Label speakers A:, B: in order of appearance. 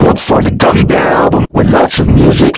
A: Look for the Gummy Bear album with lots of music.